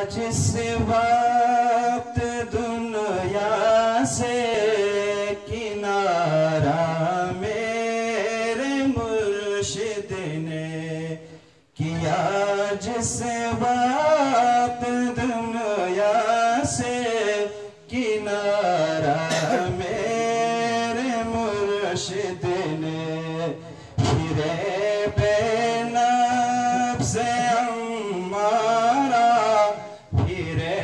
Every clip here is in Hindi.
जिस वक्त दुनिया से किनारा मेरे मुर्शिद ने किया, जिस वक्त दुनिया से किनारा मेरे मुर्शिद ने फिरे बेनफ्स अम्मारा, फिरे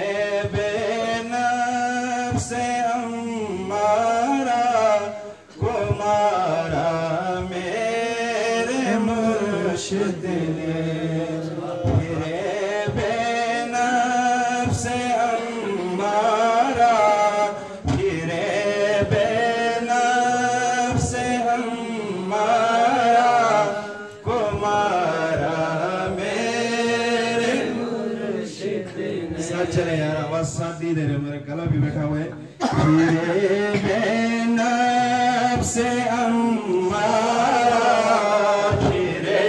बेनफ्स अम्मारा को मारा मेरे मुर्शिद ने, फिरे बेनफ्स अम्मारा, फिरे बेनफ्स अम्मारा को मारा मेरे मुर्शिद ने। साथ चले यार, आवाज साथ दी दे रहे, मेरा गला भी बैठा हुआ है। फिरे बेनफ्स अम्मारा, फिरे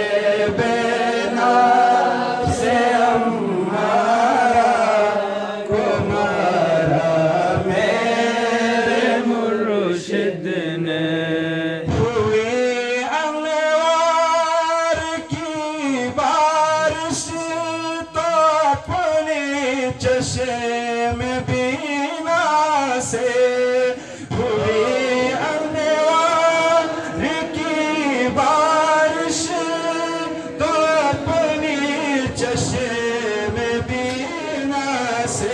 बेनफ्स अम्मारा को मारा मेरे मुर्शिद ने। हुई अनवार की बारिश तो अपने चश्मे बीना से, हुई अनवार की बारिश तो अपने चश्मे बीना से,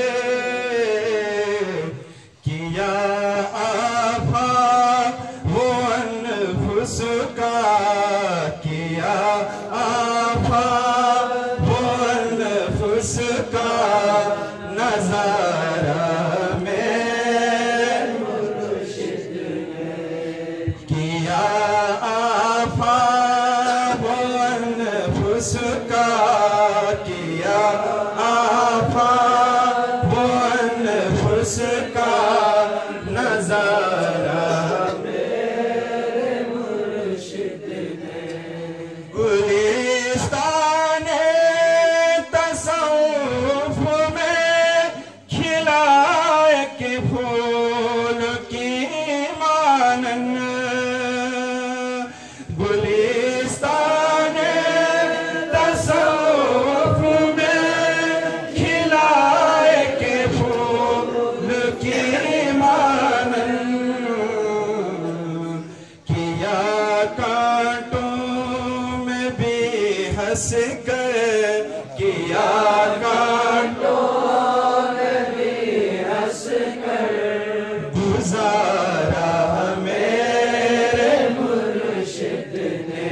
किया आफा वो अनफुस का, किया आफा वो अनफुस का नजारा मेरे मुर्शिद ने, किया आफा वो अनफुस का, किया आफा वो अनफुस का नजारा मेरे मुर्शिद ने। गुलिस्ताने तसव्वुफ में खिला एक फूल की मानन, गुलिस्ताने तसव्वुफ में खिला एक फूल की मानन, किया कांटों में भी हंस कर, किया कांटों में भी हंस कर गुजारा मेरे मुर्शिद ने।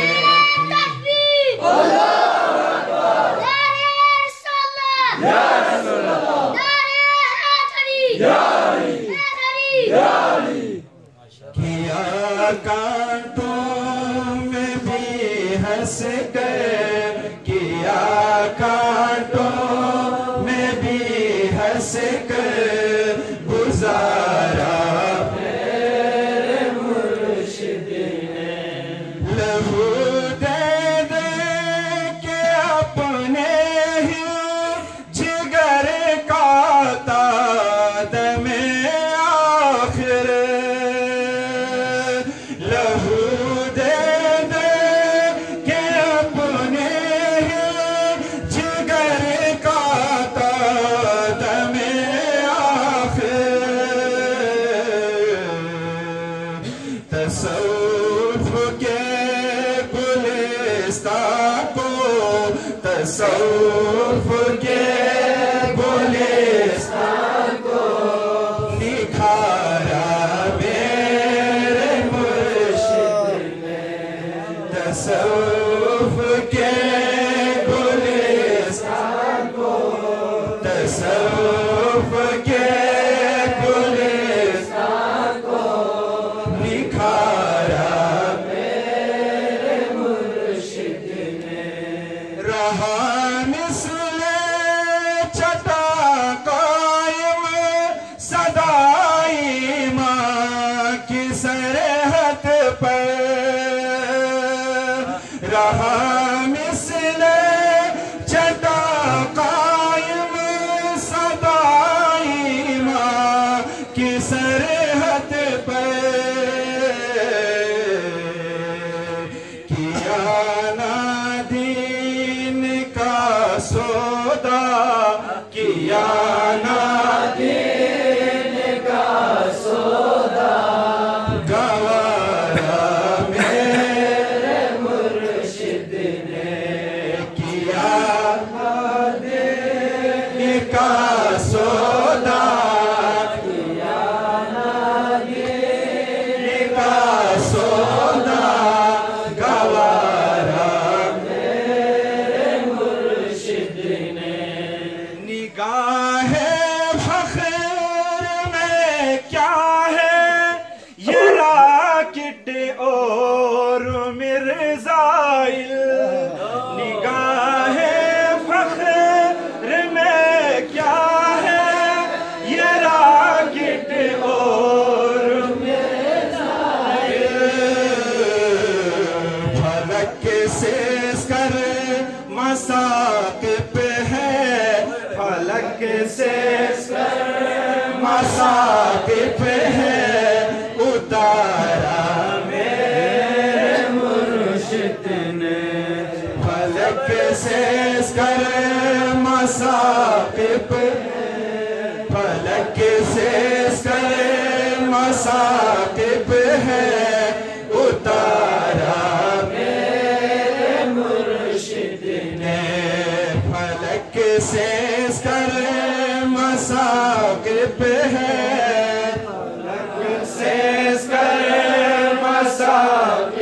किया कांटों में भी हंस कर, किया कांटों में भी हंस कर गुजारा मेरे मुर्शिद ने। लहू दे दे के अपने ही जिगर का ताद में आखिर, लहू दे दे के अपने ही जिगर का ताद में आखिर, तसव्वुफ के गुलिस्तां को, तसव्वुफ के गुलिस्तां को निखारा मेरे मुर्शिद ने, तसव्वुफ के गुलिस्तां को, तसव्वुफ के गुलिस्तां को निखारा मेरे मुर्शिद ने। रहा मिसले सौदा किया ना दीन का सौदा गवारा मेरे मुर्शिद ने किया ना दीन का सौदा किया ना दीन का सौदा गवारा मेरे मुर्शिद ने निगाहे फख्र में क्या है ये राकिट और मिर्जाइल निगाहे फख्र में क्या है ये राकिट और मिर्जाइल फलक से कर मसाक़िब है फलक से मसाक़िब है उतारा मेरे मुर्शिद ने फलक से कर मसाक़िब फलक से कर मसाक़िब है उतारा मेरे मुर्शिद ने फलक से कर मसाक़िब है फलक से कर मसाक़िब